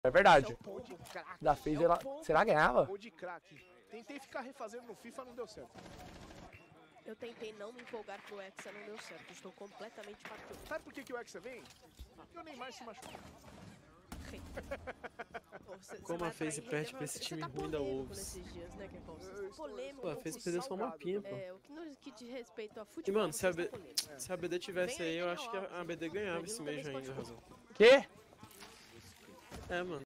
É verdade. Pô de craque. Da FaZe, ela... será que ganhava? Pô de craque. Tentei ficar refazendo no FIFA, não deu certo. Eu tentei não me empolgar pro Hexa, não deu certo. Estou completamente impactado. Sabe por que o Hexa vem? Porque o Neymar se machucou. Como a FaZe perde pra esse time ruim da Wolves. Nesses dias, né, Kepão? Você tá estou- polêmico. Pô, a FaZe perdeu só um mapinha, pô. É, o que no que diz respeito a E, futebol, mano, você está polêmico. se a BD tivesse aí, eu acho que a BD ganhava esse mês ainda, Razão. Quê? É, mano.